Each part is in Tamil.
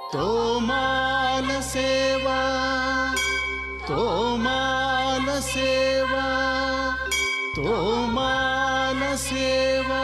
తోమాల సేవా, తోమాల సేవా, తోమాల సేవా.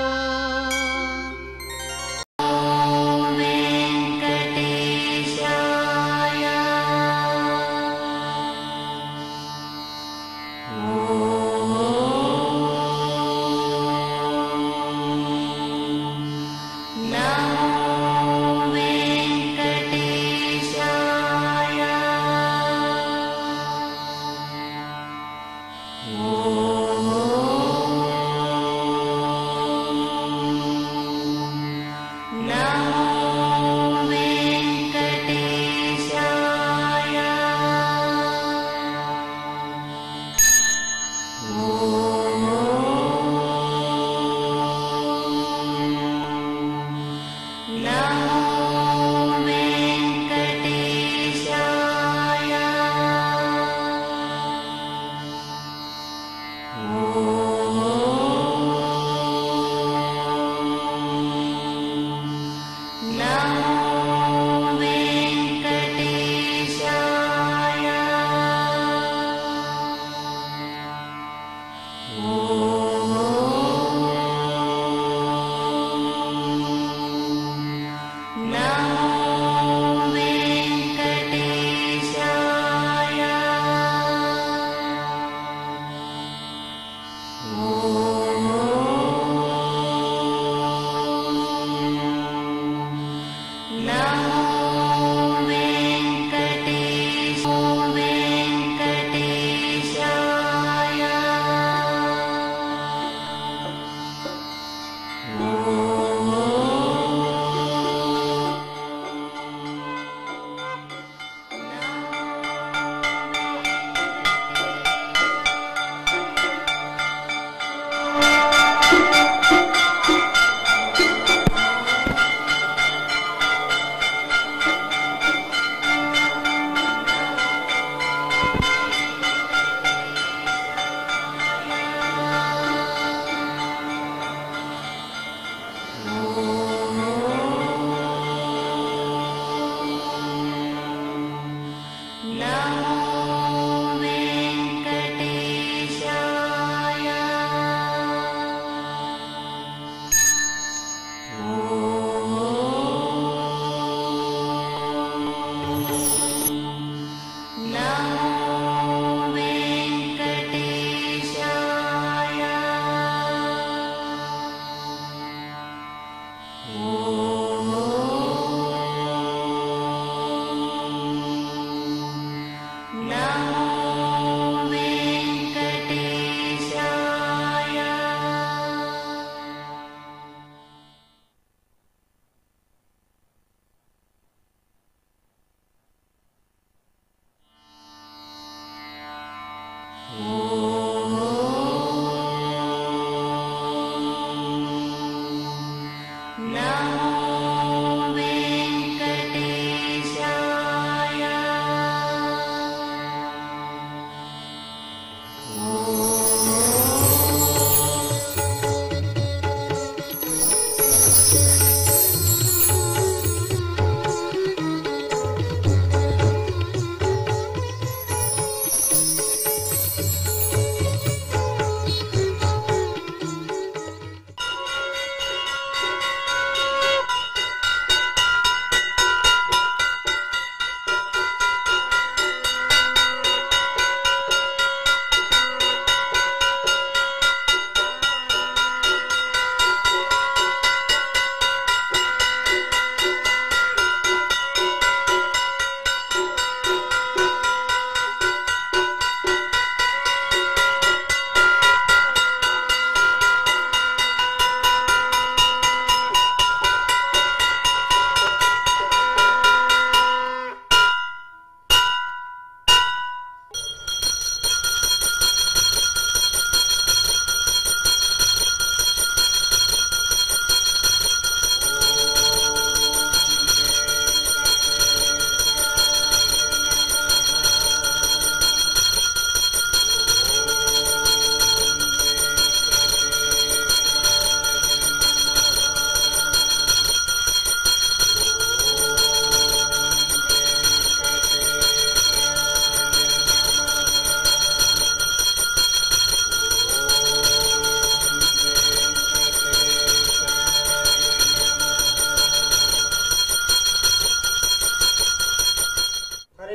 Namo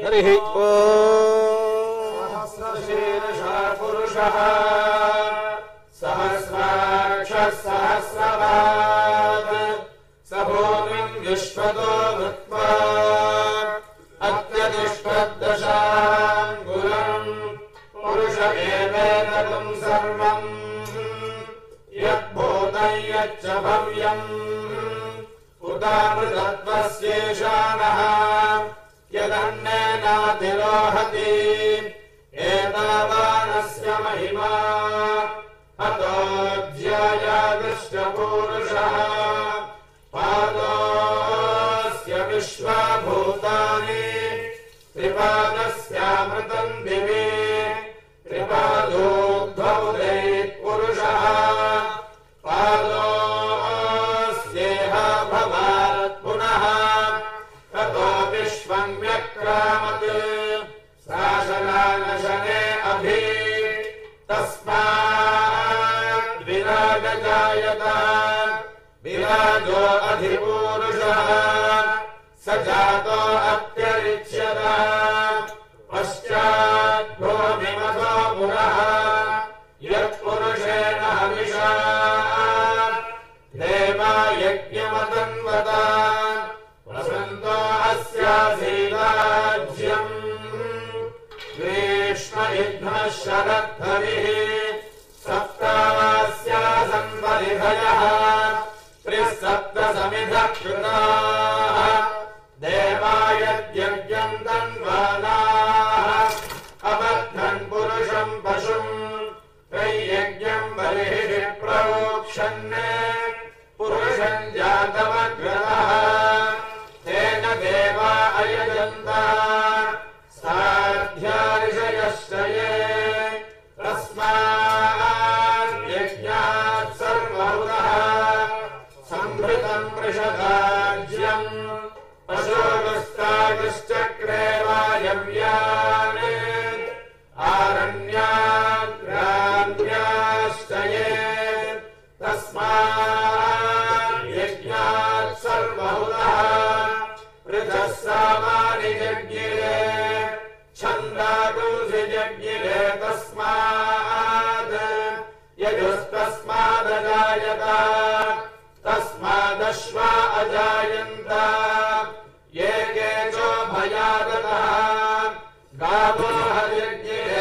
हरिः सहस्रशीर्षः पुरुषः सहस्राक्षः सहस्रपात् स भूमिम् विश्वतो वृत्वा अत्यतिष्ठद्दशाङ्गुलम् पुरुष एवेदकम् सर्वम् यद्भूतम् यच्च भव्यम् उदामृतत्वस्येषाणः यदन्नेनातिरोहति एतावानस्य महिमा अतोऽध्यायादृष्टपूरुषः पादोऽस्य विश्वभूतानि त्रिपादस्यामृतम् दिवे त्रिपादोऽध्वौदैत्पुरुषः पादोऽस्येह भवात् पुनः ततो विश्वम् व्यक्रामत् शासनानशने अभि तस्माद्विराजजायत विराजो अधिपूरुषः स जातो अत्यरिच्यत पश्चाद्भूमिमथो पुरः यत्पुरुषेण हविषा देवा यज्ञमतन्वत वसन्तो अस्यासीदाज्यम् ग्रीष्म इघ्नः शरद्धरिः सप्तास्यासन् परिधयः त्रिसप्तसमिधः कृताः देवायद्यज्ञम् तन्वानाः अबद्धन् पुरुषम् पशुम् त्रय्यज्ञम् बलिः प्रोक्षन् पुरुषम् जातमग्रतः तेन देवा अयजन्त साध्यार्षयश्च ये तस्माद्यज्ञात् सर्वहुतः सम्भृतम् वृषदाज्यम् पशोगस्तागश्चक्रे वायव्यान् आरण्याग्राम्याश्च ये तस्माद्यज्ञात् सर्वहुतः ऋचः सामानि जज्ञिरे छन्दागुंसि जज्ञिरे तस्माद् यजुस्तस्मादजायत तस्मादश्वा अजायन्त ये केचो भयागतः गावो हयज्ञिरे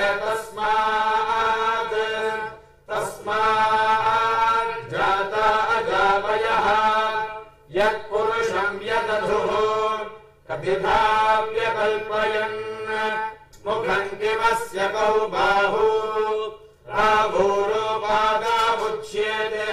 तस्माज्जाता अजावयः यत्पुरुषम् यदधुः कपिधा व्यकल्पयन् मुखम् किमस्य कौ बाहू राभूरोपादामुच्येते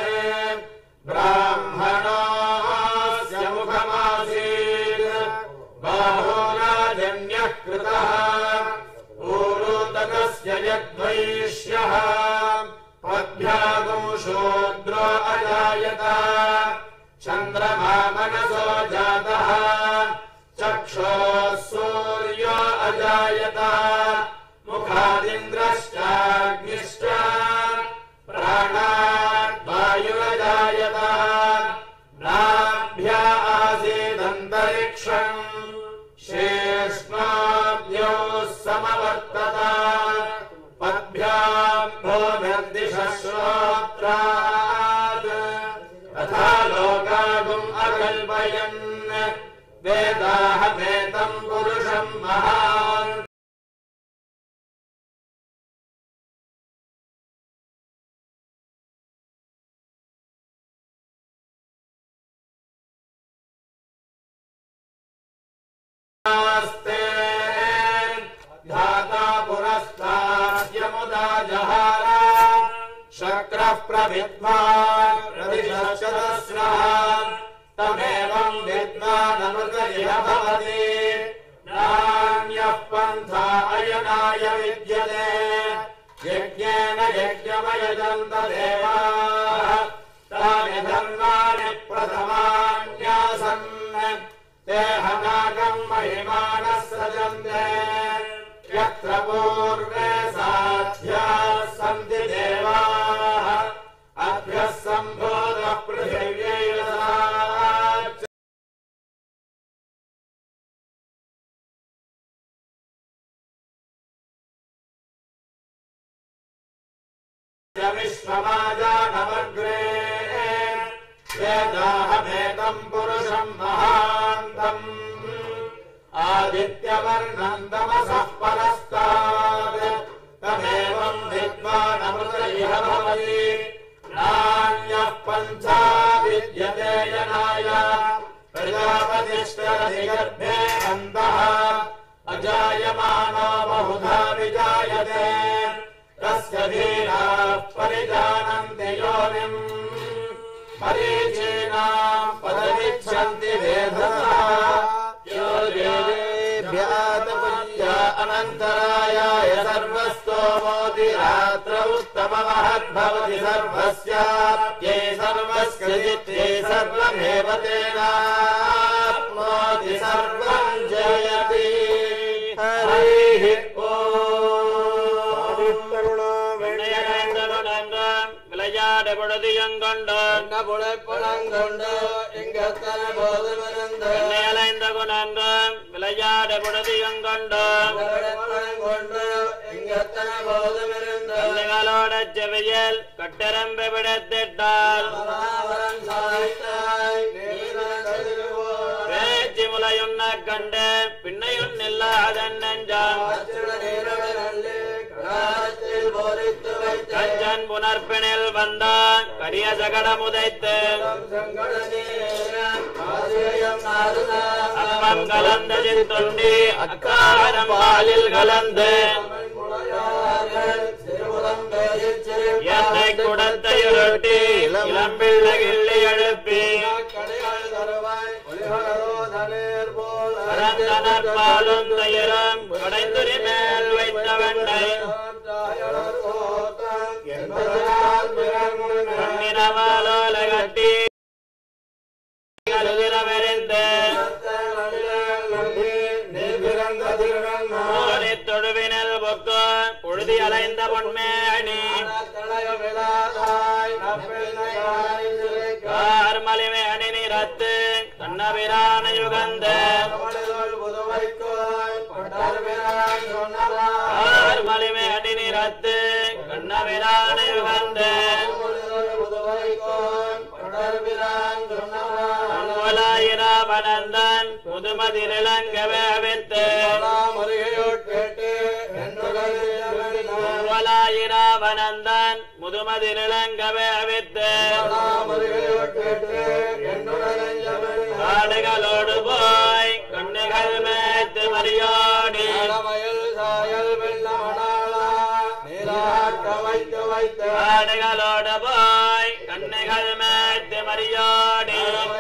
ब्राह्मणोऽस्य मुखमासीत् बाहोराजन्यः कृतः पूरोदकस्य यद्वैश्यः पद्भ्यागम् शूद्रो अजायत चन्द्रमा मनसो जातः चक्षोः सूर्यो अजायत मुखादिन्द्रश्चाग्निश्च प्राणात् वायुरजायत नाभ्या आसीदन्तरिक्षम् शेष्णाभ्योः समवर्तत पद्भ्याम् भूमिर्दिशः श्रोत्रात् तथा लोकागुम् अकल्पयन् वेदाहमेतम् पुरुषम् महान् धाता पुरस्ताद्यमुदा जहार शक्रः प्रविद्वान् प्रतिशतस्रः तमेवम् विद्वानमृत इह भवति नान्यः पन्था अयनाय विद्यते यज्ञेन यज्ञमयजन्त देवाः तानि धर्माणि प्रथमान्यासन् ते हनागम् महिमानः सजन्ते यत्र पूर्वे साध्याः सन्ति देवाः अभ्यः सम्भोगः पृथिव्यै विश्वमाजानमग्रे वेदाहमेतम् पुरुषम् महान्तम् आदित्यवर्णम् तमसः परस्तात् तमेवम् विद्वानमृत इह भवति नान्यः पन्था विद्यते जनाय प्रजापतिष्ठति गर्भे अन्तः अजायमानो बहुधा विजायते तस्य धीराः परिजानन्ति योनिम् मरीचीनाम् पदमिच्छन्ति वेधसः यो देवेभ्यातपुल्या अनन्तरायाय सर्वस्तोमोति रात्र उत्तममहद्भवति सर्वस्याप्यै सर्वस्य जित्यै सर्वमेव तेनाप्नोति सर्वम् जयति हरिः விளையாடபடுதியங்கொண்டு புழைப்படங்கொண்டு எங்கத்தன போதுமருந்து அலைந்த குணங்கு விளையாடபடுதியங்கொண்டு புழைப்படங்கொண்டு எங்கத்தன போதுமிருந்து கண்ணுகளோட செவியல் கட்டெரம்பு விடத்திட்டால் பேச்சு முலையுண்ண கண்டு பின்னையும் நில்லாதன் நெஞ்சான் கஞ்சன் புனர்பினில் வந்தான் கரிய சகடம் உதைத்து அப்பம் கலந்த சித்துண்டி அக்காரம் பாலில் கலந்து என்னை குடத்தை உருட்டி இளம்பிள்ளை கிள்ளி எழுப்பி பரந்தனர் பாலும் தயிரும் கடைந்துரி மேல் வைத்த வெண்ணை கண்ணினவாலோல கட்டி கருதிரவெறிந்து தொழுவினல் பொக்கு பொழுதி அலைந்த பொன்மேணி கார்மலிமை அணி நிறத்து கண்ணபிரான யுகந்த கார்மலிமை அணி நிறத்து கண்ணபிரான யுகந்த ராவணந்தன் முதுமதிலங்கவே வித்து ராவணந்தன் முதுமதிலங்கவே வித்து காடுகளோடு போய் கண்ணுகள் மேத்து மரியாடி காடுகளோடு போய் கண்ணுகள் மேத்து மரியாடி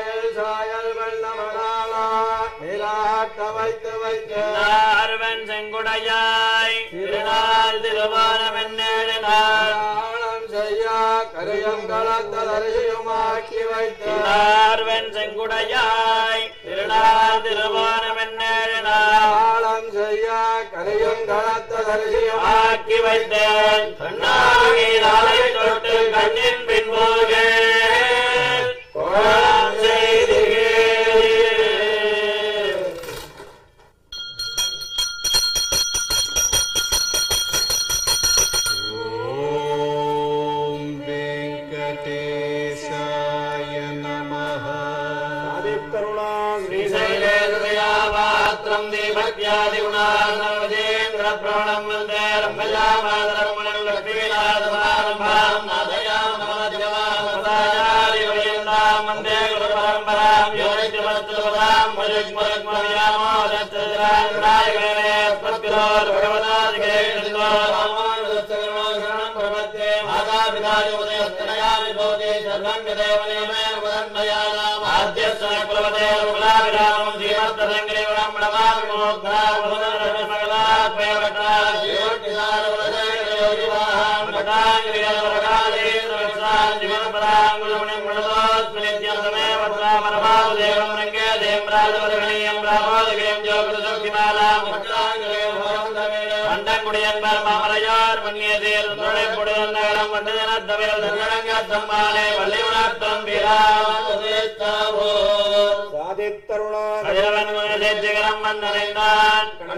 நார்வன் செங்குடையாய் திருநாள் திருவாரம் என்னேடினார் நார்வன் செங்குடையாய் திருநாள் திருவாரம் என்னேடினார் ஆக்கி வைத்தேன் கண்ணாலை தொட்டு கண்ணின் பின்போக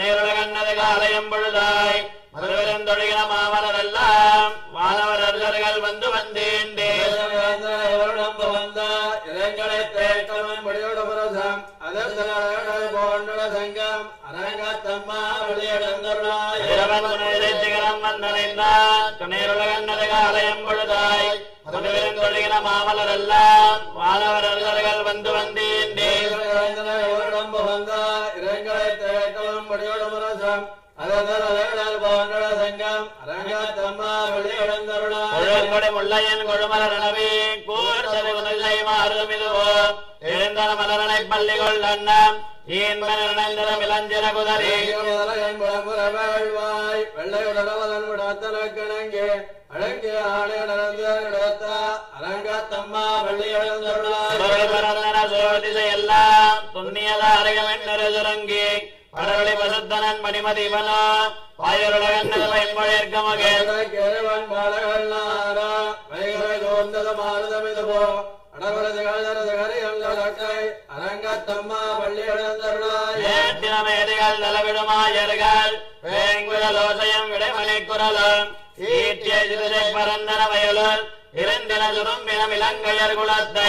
மாணவர்கள் வயல்கள் வந்து வந்தேண்டே வந்த இளங்களை தேட்டவன் முடியோட புரசம் அதன் போன்ற சங்கம் அரங்கத்தம்மா வெளியிடந்தருளாய் இரவன் துணைதை சிகரம் வந்தடைந்தார் துணையுலகன்னது காலயம் பொழுதாய் துணிவின் தொழுகின மாமலர் எல்லாம் வானவர் அல்லர்கள் வந்து வந்தேண்டே வந்த இளங்களை தேட்டவன் முடியோட புரசம் அதன் போன்ற சங்கம் அரங்கத்தம்மா வெளியிடந்தருளாய் முள்ளையன் கொழுமலர் எனவே கூர்த்தது உணர்வை மாறும் இதுவோ எழுந்தன மலரனை பள்ளி கொள் அண்ணம் ஈன்மனிழந்தனம் இளஞ்சிற குதறி வாழ்வாய் வெள்ளையுடனவதன் விடத்தனக்கிணங்கே அழங்கே ஆணை நடந்த அரங்கத்தம்மா பரந்தன சோதிசை எல்லாம் துண்ணியத அருகமென்று சுரங்கி படவழி பசுத்தனன் மணிமதிவனோ வாயுருலகன்னது பயன்பொழிற்க மகேவன் பாலகள் நாரா வைகரை தோர்ந்தது மாறுதமிதுபோ அரங்கத்தம்மா பள்ளியிடந்தருளாய் தலைவிடுமாயர்கள் வேங்குழலோசையம் விடைமணி குரலும் ஈட்டிய சிறுதை பரந்தன வயலுள் இருந்தின சுரும்பினம் இலங்கையர் குலத்தை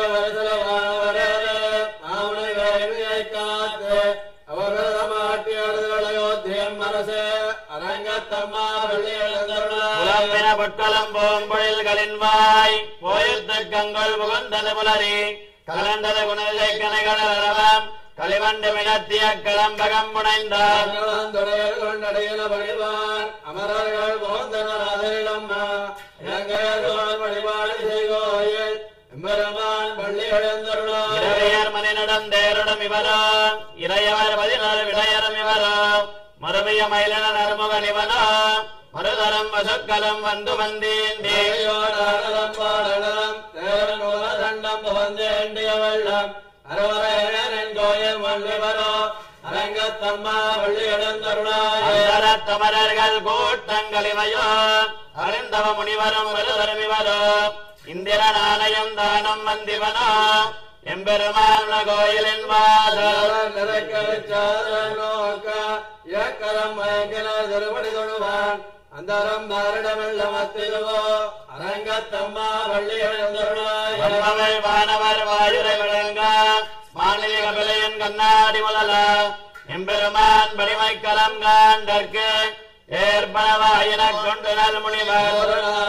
காத்து அவர்களமாட்டியோத்தியம் மனசே அரங்கத்தம்மா பள்ளியிடந்தருளாய் பொற்களம் பூம்பொழில்களின் வாய் போயுத்து கங்கொள் புகுந்தது புலரி கலந்தது குணலை கனைகளம் களிவண்டு மினத்திய களம்பகம் முனைந்தார் கொண்டடையில வழிவான் அமரர்கள் போந்தனம்மா இலங்கையர்கள் வழிபாடு செய்வோயில் எம்பெருமான் பள்ளி எழுந்தருளாய் இறையர் மணி நடந்தேருடம் இவரோ இறையவர் 14 விடையரும் இவரோ மறுமைய மயிலன நறுமுகன் இவனோ மறுதரம் வசுக்களும் வந்து வந்தேண்டேயோடம் பாடலம் தண்டம் வந்தேண்டிய வெள்ளம் அரவரையன் கோயில் மல்லிவரோ அரங்கத்தம்மா பள்ளி எழுந்தருளாய் தமரர்கள் கூட்டங்கள் இவையோ அறிந்தவ முனிவரும் வருதரும் இவரோ இந்திரன் ஆலயம் தானம் வந்திவனோ எம்பெருமான கோயிலின் வாசல் நோக்க இயக்கரம் மயங்கின திருப்படி தொழுவான் அந்தரம் பாரிடமெல்ல மத்திலுவோ அரங்கத்தம்மா பள்ளி எழுந்தருளாய் வானவர் வாயுரை விளங்க மாநில கபிலையன் கண்ணாடி முதல எம்பெருமான் படிமை கலம் காண்டற்கு ஏற்பனவாயின கொண்டு நல் முனிவர்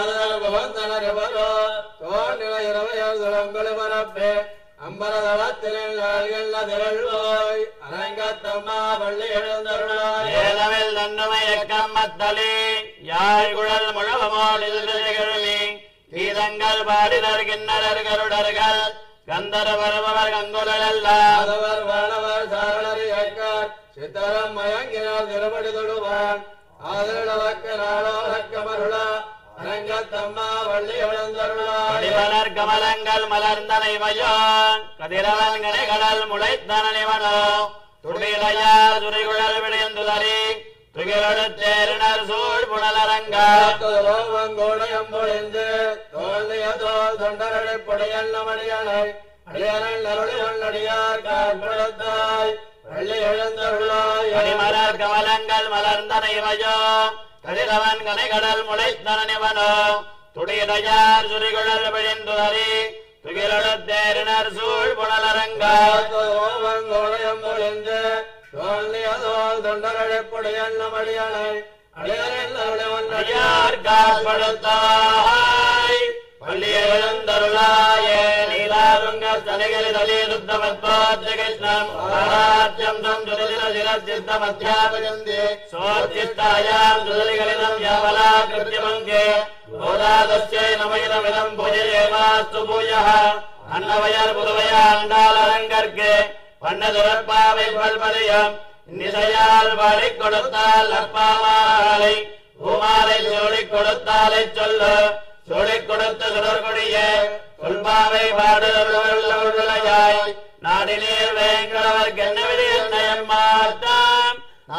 தோன்றின 27 துளங்களை பரப்பே அம்பரதளத்தில் திரள்வோய் அரங்கத்தம்மா பள்ளி எழுந்தருளாய் ஏலவில் நன்னுமை எக்கம்மத்தலி யாழ் குழல் முழவமோடில் திகழ்மி கீதங்கள் பாடினர் கிண்ணறர் கருடர்கள் கந்தர வருபவர் கங்குலெல்லாம் வானவர் சாரணர் இயக்கார் சித்தரம் மயங்கினார் திருப்படி தொடுவான் ஆதரவக்க நாளோரக்கமருள அரங்கத்தம்மா வள்ளி எழுந்தருளாய் மலர் கமலங்கள் மலர்ந்தனைவையோ கதிரவன் கனைகடல் முளைத்தனவனோ துடிலையார் துறைகுழல் விடையந்துதறி துகிலொடுத்தேரினர் சூழ் புனலரங்கோடையம் பொழிந்து தோல்லியதோ தொண்டரடைப்படையல்ல மணியனை அடியனல் அருளியார் காற்படுத்தாய் பள்ளி எழுந்தருளாய் மலர் கமலங்கள் மலர்ந்தனைவையோ கதிரவன் கனைகடல் முளைத்தனவனோ துடிலையார் துறைகுழல் விடையந்துதறி துகிலொடுத்தேரினர் சூழ் புனலரங்கோடையம் பொழிந்து தொண்டரடைப்படையல்ல மணியனை அடியார் காற்படுத்தாய் பள்ளி எழுந்தருளாயே நீலாருங்க தலைகளிலே ருத்தமத்வாத்ய கிருஷ்ணம் ஆராத்யம் தம் துதில சிரசித்தமத்யாபயந்தே சோத்திஷ்டாயாம் துதலிகளிதம் யாவலா கிருத்யமங்கே கோதாதஸ்யை நமயிதமிதம் பூஜயேமாஸ்து பூயः அன்னவயர் புதுவையா அண்டால் அரங்கற்கு பண்ணதுரப்பாவை பல்பதியம் நிசையால் பாடி கொடுத்தால் அப்பாமாலை பூமாலை சோழிக் கொடுத்தாலை சொல்லு சோழிக் கொடுத்த சுடர்கொடிய சொல்பாவை பாடுதலாய் நாடினீர் வேங்கடவர் கென்னவிடி என்னயம் மாட்டாம்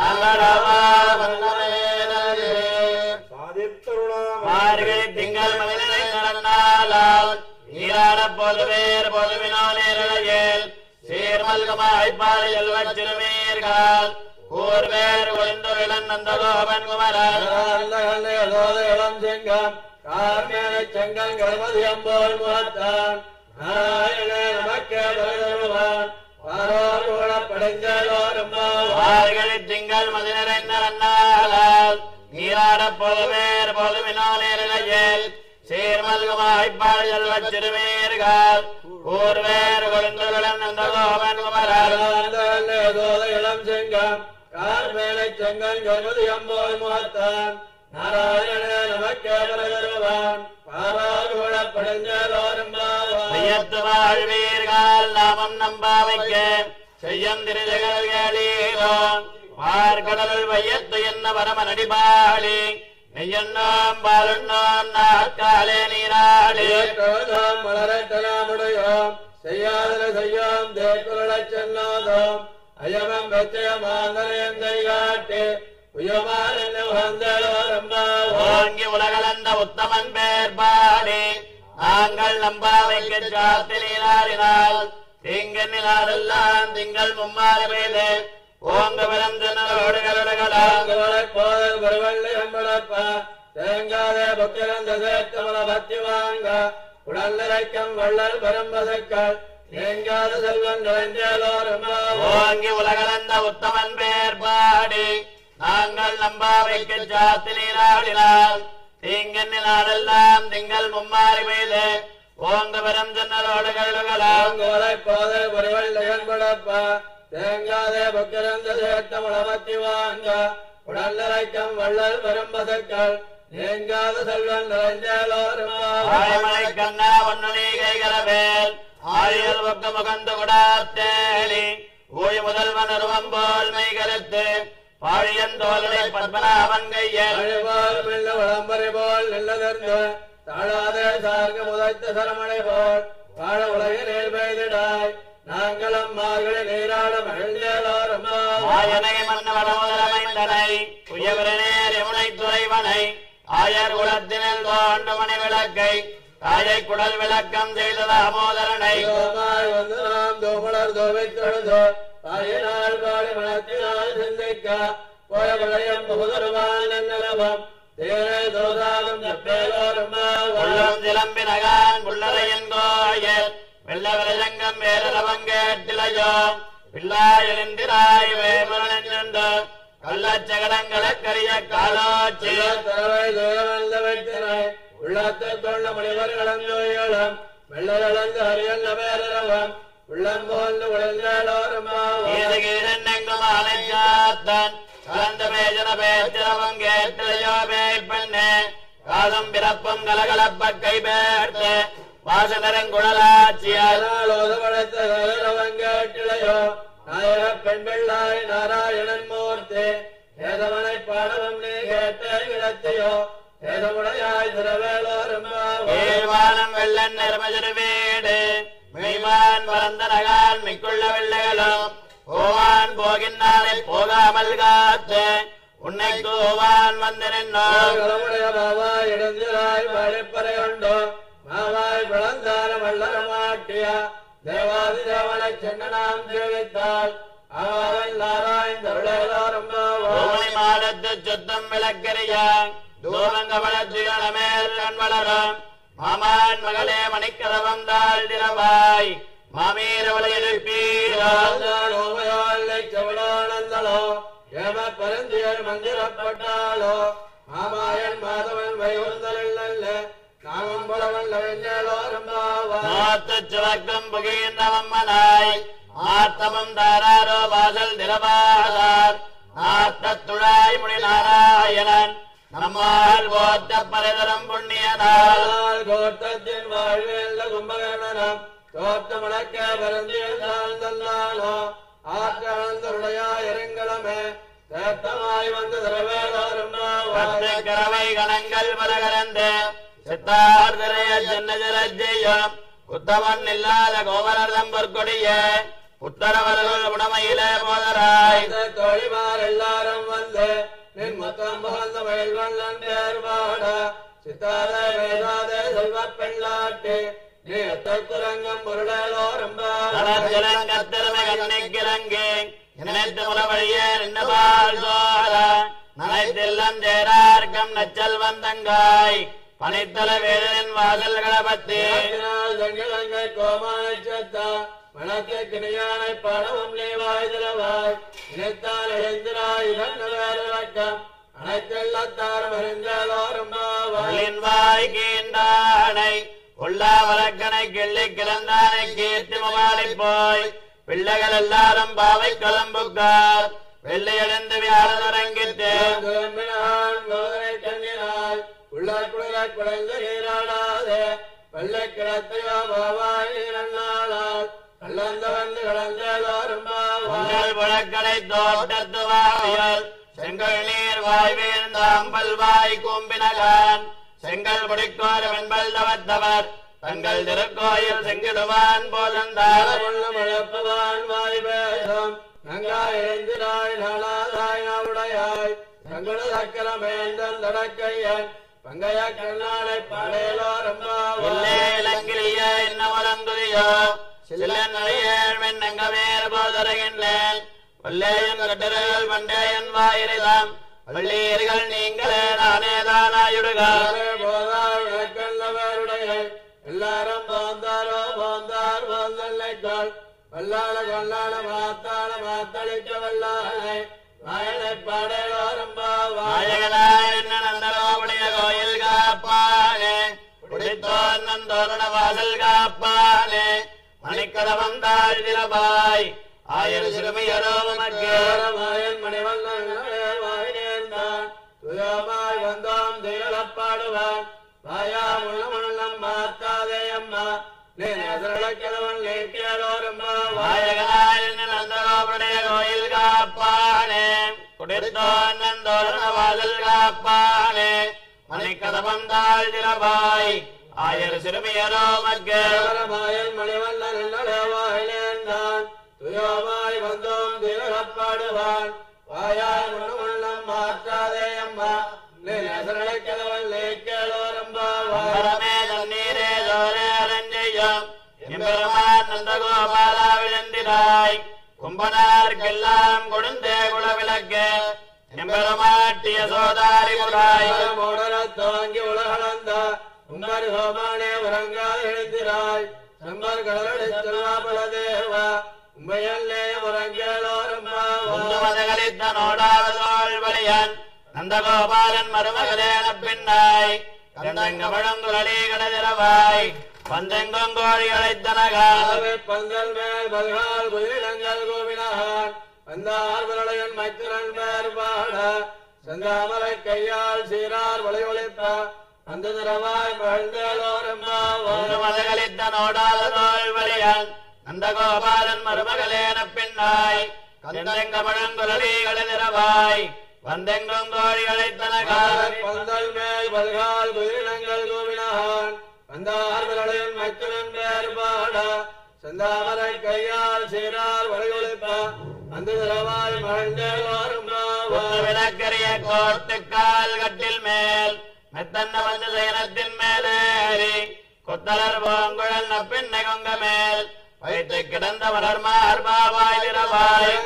மார்கழி திங்கள் மகிழனை நடந்தாலால் நீராட பொதுவேர் பொதுவினோ நேரலையில் சீர்மல்கமாய்ப்பாலை செல்வச் சிறுமீர்கள் கூர்வேர் ஒளிந்து விளன் நந்தகோபன் குமரன் சிங்கம் கார்மேனை செங்கல் கணபதியம்போல் முகத்தான் நாராயணே நமக்கே பரதருவான் பாரோட படைஞ்சலோரும்பாவார்களில் திங்கள் மதி நிறைந்த நன்னாளால் நீராட பொதுமேர் பொதுமினோனேரில் சீர்மல்குமாய்ப்பாள் செல்வச் சிறுமீர்கள் ஊர்வேறு கொடுந்துடன் அந்த கோபன் குமரர் இளம் செங்கம் கார்மேலை செங்கல் கணபதியம்போல் முகத்தான் நாராயணே நமக்கே பரதருவான் பாரோட படைஞ்சலோரும்பாவார் வாழ்வீர்கள் நாமம் நம்பாவைக்க செய்யம் திருஜகள் கேளீரோ பார்கடல் வையத்து என்ன பரம நடிபாளி நெய்யண்ணாம் பாலுண்ணாம் நாட்காலே நீராளி மலரட்டனாமுடையோம் செய்யாதன செய்யோம் தேக்குரளச் சென்னோதோம் அயமம் வெச்சயமாந்தனையந்தை காட்டு உயமான் என்ன ஓங்கி உலகளந்த உத்தமன் பேர் பாடி நாங்கள் நம்பாவைக்கு சாத்தி நீராடினால் தீங்கெல்லாம் திங்கள் மும்மாறு பெய்து ஓங்க வரம் தேங்காதே பக்தரந்த சேர்த்தமல பக்தி வாங்க உடல் நிறைக்கம் வள்ளல் பரம்பசக்கள் தேங்காத செல்வன் ஓங்கி உலகளந்த உத்தமன் பேர் பாடி நாங்கள் நம்பாவைக்கு சாத்தி நீராடினால் தீங்கன்னு நாடெல்லாம் திங்கள் மும்மாறி பெய்து ஓங்க வரம் ஜன்னலோடு கழுகலாங்கோலை போதை பொறிவள்ளப்பா தேங்காதே பக்கிரந்த சேர்த்தமல பத்தி வாங்க உடல் நிறைக்கம் வள்ளல் பெரும்பசக்கள் தேங்காத செல்வன் நிறைஞ்சலோருமாய் கண்ணா ஒன்னு கைகளவேல் ஆரியல் பக்க முகந்து விடாத்தேடி ஊழி முதல்வன் அருவம் போல் மெய் கருத்து பாழியந்தோலை பத்மநாபன் கையல் விளம்பரை போல் நில்லதர்ந்து தாழாதே சார்க முதைத்த சரமணை போல் வாழ உலகில் பெய்திடாய் நாங்களும் மார்களை நீராட மகிழ்ந்தோருமாயனை மன்னவடமுதலமைந்தனை உயவரநேர் யமுனை துறைவனை ஆயர் குலத்தினில் தோண்டு மணி விளக்கை தாயை குடல் விளக்கம் செய்த தாமோதரனை வந்து நாம் தோமலர் தோவை தொழுதோ தாயினால் பாடி மனத்தினால் சிந்திக்க போய விளையம் புகுதருவான் நிலவம் தேரை தோதாகும் உள்ளம் சிலம்பினகான் புள்ளரையன் கோயில் வெள்ள விரஜங்கம் வேரவங்கேட்டிலையோ பிள்ளாயிந்திராய் வேமரனென்று கள்ளச்சகடங்களை கரிய காலோச்சி உள்ளத்தை கொண்ட முனிவர்களும் வெள்ளளந்து அரியல்ல பேரவம் உள்ளம் போன்று உழந்தோருமாவெங்கும் அலைச்சாத்தன் கலந்த பேஜன பேச்சிரவம் கேட்டிலையோ பேய் பெண்ணே காலம் பிறப்பும் கலகலப்ப கை பேர்த்து வாசனரங்குழலாட்சியாலோதவழைத்தவங்கேட்டிலையோ நாயக பெண் பிள்ளாய் நாராயணன் மூர்த்தி ஏதவனை பாடவம் நீ கேட்ட இடத்தையோ ஏதமுடையாய் திருவேலோருமானம் வெள்ளன் நிறமஜரு வீடு மெய்மான் மறந்த நகால் மிக்குள்ள வெள்ளைகளும் ஓவான் போகின்றானை போகாமல் காத்து உன்னை கோவான் வந்து நின்றுடைய பாவா இடந்திராய் படிப்பறை உண்டோ மாவாய் பிளந்தார வல்லர மாட்டிய தேவாதி தேவனை சென்னனாம் சேவித்தால் அவன் நாராயணி மாடத்து சுத்தம் விளக்கரிய தூரங்கவளத்துகளமேல் கண் வளரும் மாமான் மகளே மணிக்கதவம் தாழ் திரவாய் மாமீரவளை எழுப்பீரோமையோல்லை செவளோனந்தளோ ஏம பரந்தியர் மந்திரப்பட்டாளோ மாமாயன் மாதவன் வைகுந்தல் நாமம் புலவன் சுவர்க்கம் புகின்றவம்மனாய் ஆத்தமம் தாராரோ வாசல் திரவாதார் ஆத்தத்துழாய் முடி நாராயணன் நம்மால் கோத்த பரதரம் புண்ணியனால் கோத்தத்தின் வாழ்வேல்ல கும்பகர்ணனம் கோத்த முழக்க பரந்தியில் தாழ்ந்தல்லானோ ஆற்றழுடையா இறங்களமே தேத்தமாய் வந்து திரவேலோருமாவை கணங்கள் பலகரந்து சித்தார்தரைய ஜன்னஜரஜெய்யம் உத்தமன் இல்லாத கோவலர்தம் பொற்கொடிய உத்தரவர்கள் உடமையிலே போதராய் தோழிமார் எல்லாரும் வந்து நின் மொத்தம் புகழ்ந்த வயல்வண்ணன் தேர்வாட சித்தார வேதாத செல்வ பெண்ணாட்டி நீ அத்தக்குரங்கம் பொருளோரம்பத்திறமை கண்ணிக்கிறங்கே நினைத்து முலவழியே நின்னபால் சோர நனைத்தெல்லாம் சேரார்க்கம் நச்சல் வந்தங்காய் பனித்தல வேதனின் வாசல் களபத்தி தங்கை கோமானச்சத்தா மனத்தை கிணியானை படவும் நீவாய் திரவாய் இணைத்தால் எழுந்திராய் இதன் அனைத்தெல்லாத்தாரும் அறிந்தோரும் வாய் கீண்டானை உள்ளா வழக்கனை கிள்ளி கிளந்தானை கீர்த்தி மமாளி போய் பிள்ளைகள் எல்லாரும் பாவை கிளம்புக்கார் வெள்ளையடைந்து வியாழரங்கிட்டு தங்கினாய் உள்ளார் குளிராய் குழந்த நீராடாதே வெள்ளை கிடத்தையோ பாவாய் நன்னாளால் கலந்த வந்து கலந்தோரும் வழக்கனை தோட்டத்து வாயல் செங்கல் நீர் வாய்வேந்த அம்பல் வாய் கூம்பினகான் செங்கல் பிடிக்கோர் வெண்பல் தவத்தவர் தங்கள் திருக்கோயில் செங்கிடுவான் போதந்தார் மழப்பவான் வாய் வேதம் நங்காய் எழுந்திராய் நாளாதாய் நாவுடையாய் தங்கள சக்கரமேந்தன் தடக்கையன் பங்கைய கண்ணாலை பாடேலோரும் இலங்கிலிய இன்னமலங்குதியோ சிலநடையேழ் வெண்ணங்கமேறு போதருகின்றேன் வல்லேயன் கட்டர்கள் பண்டேயன் வாயிரிதாம் வள்ளீர்கள் நீங்களே நானேதானாயுடுகார் போதாருடைய எல்லாரும் போந்தாரோ போந்தார் போந்தல்லைக்கால் வல்லாள கொல்லாள மாத்தாள மாத்தளிக்க வல்லாளை வாயனை பாடேலோரும் நந்தரோபுடைய கோயில் காப்பானே குடித்தோன் நந்தோரண வாசல் காப்பானே மணிக்கடவம் தாழ்திரபாய் ஆயிரம் சிறுமியரோ மாயன் மணிவண்ணன் வாயினேர்ந்தான் துயமாய் வந்தோம் திரளப்பாடுவான் வாயா முள்ளம் மாத்தாதே அம்மா நீ நசரளக்கிழவன் லேக்கியலோரும் வாயகனாய் நந்தரோபுடைய கோயில் காப்பானே குடித்தோன் நந்தோரண வாசல் காப்பானே மணிக்கடவம் தாழ்திரபாய் ஆயிரம் சிறுமியரோ மாயன் மணிவண்ணன் வாயினேர்ந்தான் துயமாய் வந்தோம் திரளப்பாடுவான் வாயா முள்ளம் மாத்தாதே அம்மா நீ நசரளக்கிழவன் லேக்கியலோரும் தண்ணீரே ஜோரே அரஞ்செய்யும் எம்பெருமான் நந்தகோபாலா விழுந்திராய் கும்பனார்க்கெல்லாம் கொடுந்தே குலவிளக்கு எம்பெருமாட்டிய சோதாரி முறாய் தாங்கி உலகளந்த உங்கள் சோமானே உறங்காத எழுந்திராய் சம்பர் கடலடை செல்வாபல தேவா உண்மையல்லே உறங்கேலோரும் மதகளித்த நோடாவதோள் வலியன் நந்தகோபாலன் மருமகதேன பின்னாய் கந்தங்கமழங்குழலி கடதிரவாய் பந்தெங்கோழி அழைத்தனகாவே பந்தல் மேல் பல்கால் குயிலங்கள் கோவினான் வந்தார் விரலையன் மைத்திரன் பேர் பாட செந்தாமரை கையால் சீரார் வலை ஒழிப்ப அந்த திரவாய் மகிழ்ந்தோரும் மதகளித்த நோடாவதோள் வலியன் நந்தகோபாலன் மருமகலேன பின்னாய் கந்தெங்கமழங்குழலி கடதிரவாய் வந்தெங்கும் கோழி அழைத்தனகாவே பந்தல் மேல் பல்கால் குயிலங்கள் கோவினான் வந்தார் விரலையன் மைத்திரன் பேர் பாட செந்தாமரை கையால் சீரார் வலை ஒழிப்ப அந்த திரவாய் மகிழ்ந்தோரும் விளக்கரிய கோட்டுக்கால் கட்டில் மேல் மெத்தன்ன வந்து சயனத்தின் மேலேறி கொத்தலர் போங்குழல் நப்பின்னை கொங்க மேல் வைத்து கிடந்த வளர் மார்பாவாய் திரவாய்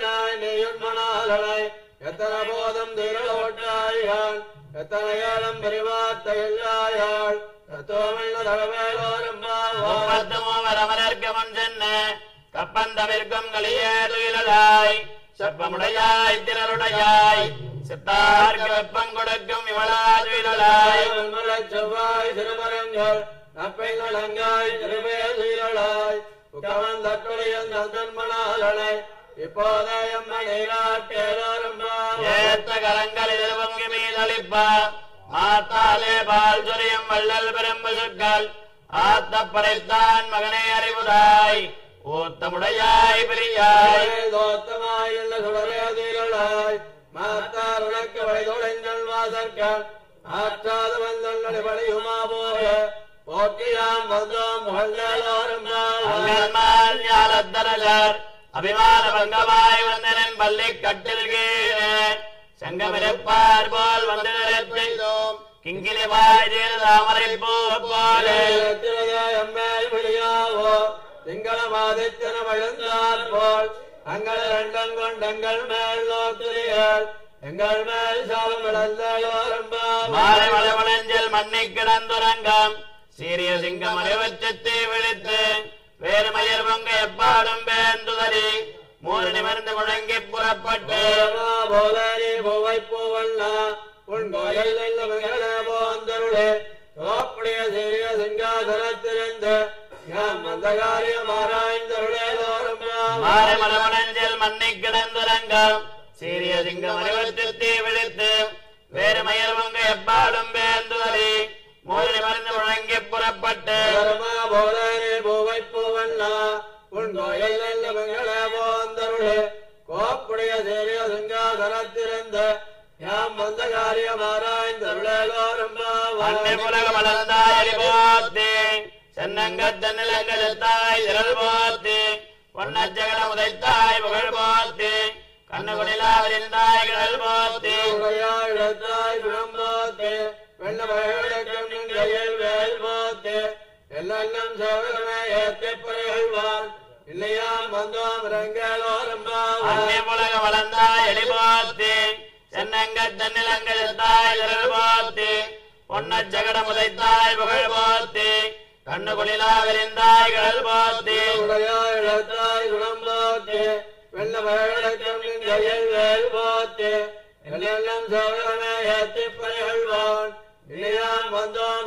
நெய்யுண்மனாளை எத்தனை போதும் திரளோட்டாயாள் எத்தனை ஏழம் பெரிவார்த்தையாள் தத்துவமில்ல தகவேலோரும் மூவரமலர்க்க முன் சென்று கப்பந்தமிர்க்கும் களியேறுகிறாய் செப்பமுடையாய் திரளுடையாய் சித்தார்க்கு வெப்பம் கொடுக்கும் இவளாய் செவ்வாய் திருமரங்கள் நப்பைங்களங்காய் திருவேலாய் உக்கவன் தற்கொலையன் நந்தன்மனாளனை இப்போதே எம்மனேரோரும் ஏத்த கரங்கள் எதிர்வங்கி மீதளிப்ப மாத்தாலே பால் சொரியும் வள்ளல் பெரும்பு சொற்கள் ஆத்த படைத்தான் மகனே அறிவுதாய் ஊத்தமுடையாய் பிரியாய் தோத்தமாய் இல்ல சுடரேதீரளாய் மாத்தார் உனக்கு வளைதொடைங்கள் வாசற்கள் ஆற்றாத வந்தொன்னடி படையுமா போய போக்கியாம் வந்தோம் முகழ்ந்தோரும் ஞானத்தரகர் அபிமான பங்கமாய் வந்தனன் பள்ளி கட்டில் கீழே செங்கமிருப்பார் போல் வந்து நிறைத்தோம் கிங்கிலி வாய் தாமரை பூ போலே எம்மேல் விழியாவோ திங்கள மாதித்தன வழுந்தார் போல் அங்கள் இரண்டும் கொண்டங்கள் மேல் நோக்குறியல் எங்கள் மேல் சாபம் இழந்தோரம்பாவாய். மாலை மலமலஞ்சல் மண்ணி கிடந்துறங்கம் சீரிய சிங்கம் அறிவச்சத்தை விழித்து வேறு மயர் பொங்க எப்பாடும் வேந்துதறி மூறு நிமிர்ந்து முழங்கி புறப்பட்டு போதரி பூவை பூவல்லா உன் கோயில் போந்தருளே தோப்புடைய சீரிய சிங்காசனத்திலிருந்து அந்த காரியம் ஆராய்ந்தருளே மாலை மலமலஞ்சல் மண்ணி கிடந்துறங்கம் சீரிய சிங்கம் அறிவச்சத்தை விழித்து வேறு மயர் பொங்க எப்பாடும் வேந்துதறி மூறு நிமிர்ந்து முழங்கி புறப்பட்டு போதரி பூவை பூவல்லா உன் கோயில் போந்தருளே கோப்புடைய சீரிய சிங்காசனத்திலிருந்து யாம் வந்த காரியம் ஆராய்ந்தருளே புலக மலர்ந்தாய் போத்தி சென்னங்கத்தன்னிலங்கத்தாய் திரள் போத்தி பொன்னச்சகட உதைத்தாய் புகழ் போத்தி கண்ணுகுடிலாவிருந்தாய் கடல் போத்தி இடத்தாய் குணம் போத்து வெள்ள கையில் வேல் போத்து எல்லாம் சேவகமே ஏற்றி புறைகள்வான் இல்லையாம் வந்தோம் புலக வளர்ந்தாய் எலி போத்தி சென்னங்கத்தன்னிலங்கத்தாய் திரள் போத்தி பொன்னச்சகட உதைத்தாய் புகழ் போத்தி கண்ணுகுடிலாவிருந்தாய் கடல் போத்தி இடத்தாய் குணம் போத்து வெள்ள கையில் வேல் போத்து எல்லாம் சேவகமே ஏற்றி புறைகள்வான் இல்லையாம் வந்தோம்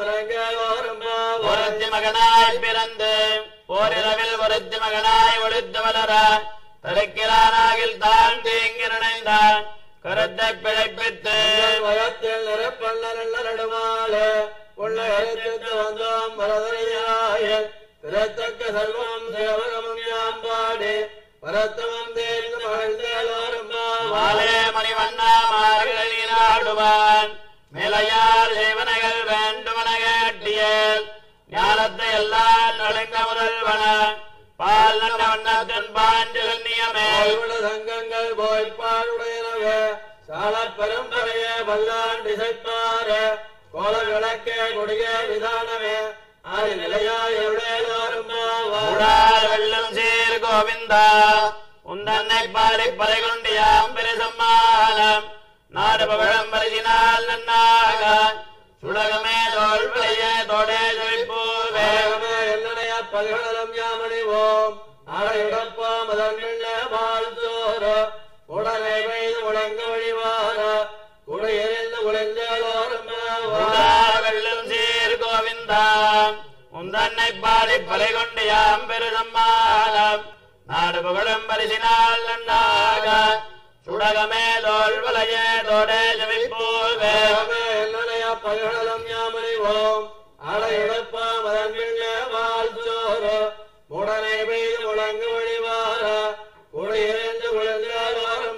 ஒருத்தி மகனாய் பிறந்து போரிரவில் ஒருத்தி மகனாய் ஒழித்து வளர தருக்கிறானாகில் தான் தீங்கி நினைந்தான் கருத்தை பிழைப்பித்து வயத்தில் நிறப்பல்ல நடுமாலே உள்ள எழுத்து வந்தோம் பரதரையாய திறத்தக்க சர்வம் சேவகமும் யாம்பாடி பரத்தமம் தேர்ந்து மகிழ்ந்தோரும் மாலே மணிவண்ணா மார்கள் நீராடுவான் மேலையார் செய்வனைகள் வேண்டுமன கேட்டியல் ஞானத்தை எல்லாம் நடுங்க முதல்வன பால் நல்ல வண்ணத்தின் பாஞ்சல் நியமே சங்கங்கள் போய்ப்பாடுடையனவே சால பரம்பரையே பல்லாண்டு செய்ப்பார கோல விளக்கே கொடிய விதானமே ஆறு நிலையாயோரும் வெள்ளம் சீர் கோவிந்தா உந்தன்னை பாரி பறை கொண்டியாம் பெருசம்மானம் நாடு பகழம் பரிசினால் நன்னாக சுடகமே தோல் விளைய தோடே ஜெயிப்பூவே என்னைய பல்கடலம் யாமணிவோம் அடையுடப்போம் அதன் வாழ்த்தோர உடனே பெய்து முழங்க வழிவார குடையெறிந்து உழைந்தோரும் வெள்ளம் சீர் கோவிந்தா உந்தன்னை பாடி பறை கொண்டியாம் பெருசம்மானம் நாடு புகழும் பரிசினால் நன்னாக சுடகமே தோல் வளைய தோடே ஜெயிப்பூவே என்னைய பல்கடலம் யாமணிவோம் அடையுடப்போம் அதன் வாழ்த்தோர உடனே பெய்து முழங்க வழிவார குடையெறிந்து உழைந்தோரும்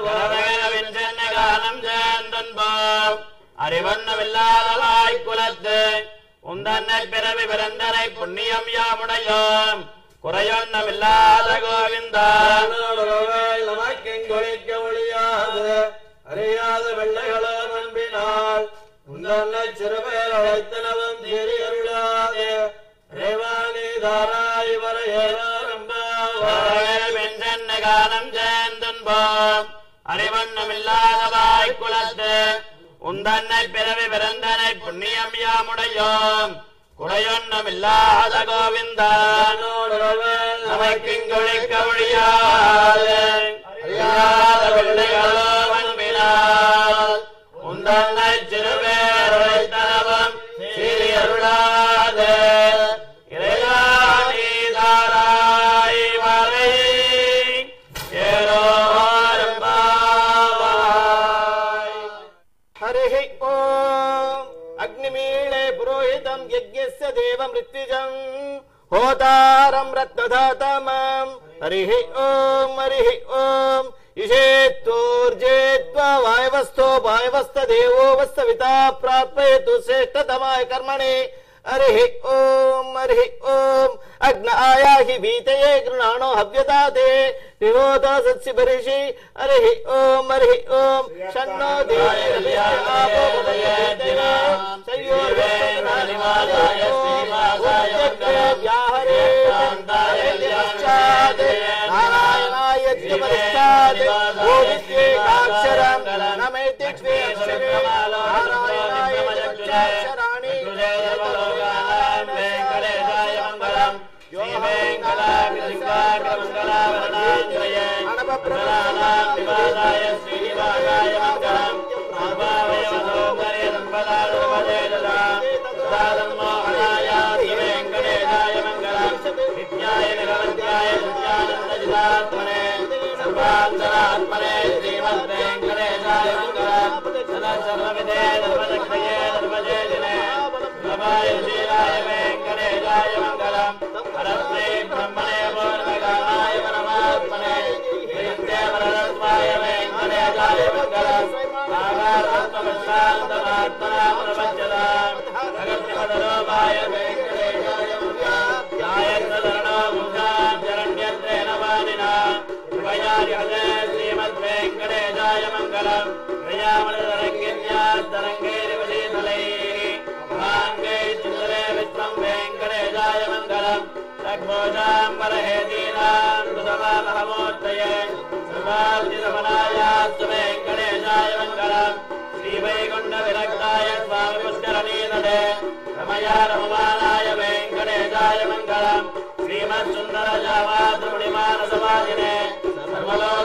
காலம் சேர்ந்தன்போம் அறிவண்ணமில்லாதவாய் குலத்து உந்தன்னை பிறவி பிறந்தனை புண்ணியம் யாமுடையோம் குறையொன்னமில்லாத கோவிந்தா நமக்கெங்கொழிக்க ஒழியாது அறியாத வெள்ளைகளோ நம்பினால் உந்தன்னை சிறுபேர் அழைத்தனவும் தெரியருளாது ரேவாணி தாராய் வர காலம் சேர்ந்தன்போம் அறிவண்ணமில்லாதவாய் குலத்து உந்தன்னை பிறவி பிறந்தனை புண்ணியம் யாமுடையோம் குறையொன்னமில்லாத கோவிந்தா நமக்கிங்கொழிக்க ஒழியாது அறியாத வெள்ளைகளோ அன்பினால் உந்தன்னை சிறுபேர் அழைத்தனவும் சிறியருளாது இறையாணி தாராய் வரை हरिः ओम् अग्निमीळे पुरोहितं यज्ञस्य देवमृत्युजम् होतारं रत्नधातमम् हरिः ओम् इषेत्तोर्जेत्वा वायवस्थो वायवस्थदेवो वस्तविता प्राप्येतु श्रेष्ठतमाय कर्मणि हरिः ओम् अग्न आयाहि भीतये गृणाणो हव्यदाते विभोता सत्सि बर्हिषि हरिः ओम् शन्नो नारायणाय मंगलाभरणान्त्रये मंगलानां निवासाय श्रीनिवासाय मंगलम् आभावयवसौन्दर्य सम्पदानुपदेशदा सदाधर्मोहनाय वेङ्कटेशाय मंगलम् नित्याय निरवध्याय सत्यानन्दजितात्मने सर्वान्तरात्मने श्रीमद्वेङ्कटेशाय मंगलम् सदा सर्वविदे सर्वदक्षये सर्वजेदिने प्रभाय शीलाय वेङ्कटेशाय मंगलम् परस्मै ब्रह्मणे पूर्णकामाय परमात्मने प्रियन्ते वरदत्वाय वेङ्कटेशाय मंगलम् आगारात्मविश्रान्तमात्मना प्रपञ्चताम् अगत्यमदलोपाय वेङ्कटेशाय मंगलम् ध्यायन्तधरणो मुखाञ्जरण्यत्रेण वाणिना कृपयार्हते श्रीमद्वेङ्कटेशाय मंगलम् प्रयामणतरङ्गिन्यास्तरङ्गैरिवशीतलैः भाङ्गैश्चिन्दरे विश्वम् वेङ्कटेशाय मंगलम् तग्भोजाम्बरहेतीनाम् कृतवामहमूर्तये सर्वार्जितमनायास्तु वेङ्कटेशाय मंगलम् श्रीवैकुण्ठविरक्ताय स्वामिपुष्करणीतटे रमया रममानाय वेङ्कटेशाय मंगलम् श्रीमत्सुन्दरजामातृमुनिमानसवादिने सर्वलोक